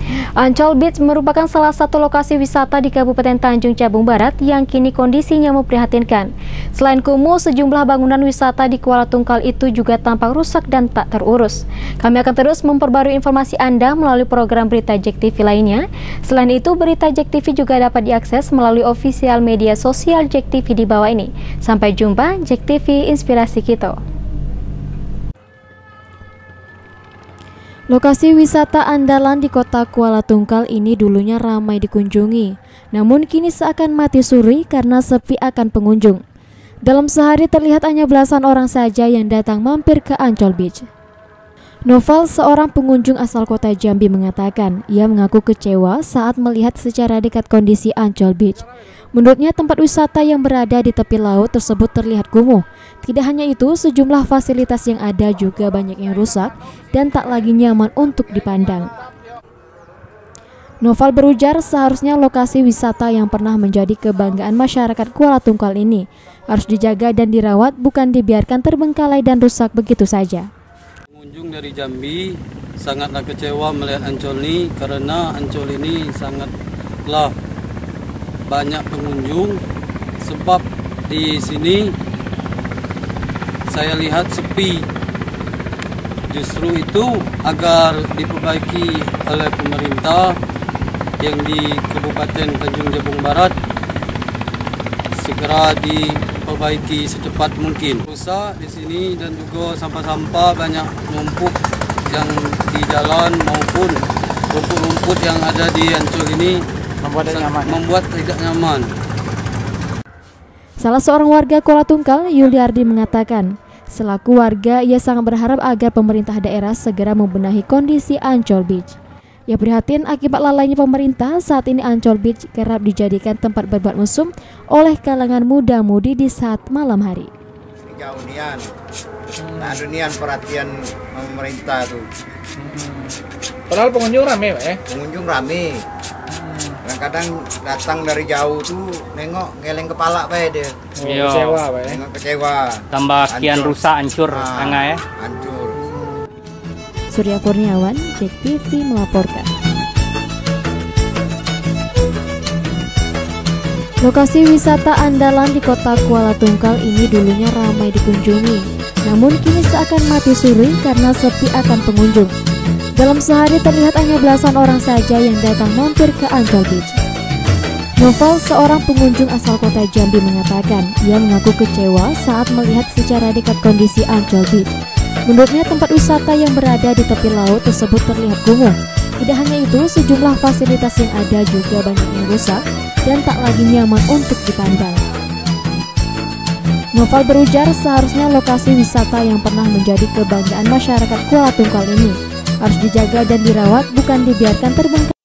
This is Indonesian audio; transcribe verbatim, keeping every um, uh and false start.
Ancol Beach merupakan salah satu lokasi wisata di Kabupaten Tanjung Jabung Barat yang kini kondisinya memprihatinkan. Selain kumuh, sejumlah bangunan wisata di Kuala Tungkal itu juga tampak rusak dan tak terurus. Kami akan terus memperbarui informasi Anda melalui program berita Jek T V lainnya. Selain itu, berita Jek T V juga dapat diakses melalui official media sosial Jek T V di bawah ini. Sampai jumpa, Jek T V Inspirasi Kita. Lokasi wisata andalan di kota Kuala Tungkal ini dulunya ramai dikunjungi, namun kini seakan mati suri karena sepi akan pengunjung. Dalam sehari terlihat hanya belasan orang saja yang datang mampir ke Ancol Beach. Noval, seorang pengunjung asal kota Jambi, mengatakan ia mengaku kecewa saat melihat secara dekat kondisi Ancol Beach. Menurutnya, tempat wisata yang berada di tepi laut tersebut terlihat kumuh. Tidak hanya itu, sejumlah fasilitas yang ada juga banyak yang rusak dan tak lagi nyaman untuk dipandang. Noval berujar seharusnya lokasi wisata yang pernah menjadi kebanggaan masyarakat Kuala Tungkal ini harus dijaga dan dirawat, bukan dibiarkan terbengkalai dan rusak begitu saja. Pengunjung dari Jambi sangatlah kecewa melihat Ancol ini karena Ancol ini sangatlah banyak pengunjung, sebab di sini saya lihat sepi. Justru itu agar diperbaiki oleh pemerintah yang di Kabupaten Tanjung Jabung Barat, segera diperbaiki secepat mungkin. Rusak di sini dan juga sampah-sampah banyak numpuk yang di jalan maupun rumput-rumput yang ada di Ancol ini membuat tidak nyaman. Membuat tidak nyaman. Salah seorang warga Kuala Tungkal, Yuliardi, mengatakan, selaku warga ia sangat berharap agar pemerintah daerah segera membenahi kondisi Ancol Beach. Ia prihatin akibat lalainya pemerintah. Saat ini Ancol Beach kerap dijadikan tempat berbuat mesum oleh kalangan muda-mudi di saat malam hari. Jauh nian, nah dunian perhatian pemerintah tuh. Hmm. Padahal pengunjung rame, Pak ya? Pengunjung rame. Kadang-kadang datang dari jauh tuh nengok ngeleng kepala Pak dia. Oh, kecewa Pak ya? Nengok kecewa. Tambah kian rusak, hancur nah, angga ya. Hancur. Surya Kurniawan, Jek T V melaporkan. Lokasi wisata andalan di kota Kuala Tungkal ini dulunya ramai dikunjungi, namun kini seakan mati suri karena sepi akan pengunjung. Dalam sehari terlihat hanya belasan orang saja yang datang mampir ke Ancol Beach. Noval, seorang pengunjung asal kota Jambi, mengatakan ia mengaku kecewa saat melihat secara dekat kondisi Ancol Beach. Menurutnya, tempat wisata yang berada di tepi laut tersebut terlihat kumuh. Tidak hanya itu, sejumlah fasilitas yang ada juga banyak yang rusak dan tak lagi nyaman untuk dipandang. Noval berujar seharusnya lokasi wisata yang pernah menjadi kebanggaan masyarakat Kuala Tungkal ini harus dijaga dan dirawat, bukan dibiarkan terbengkalai.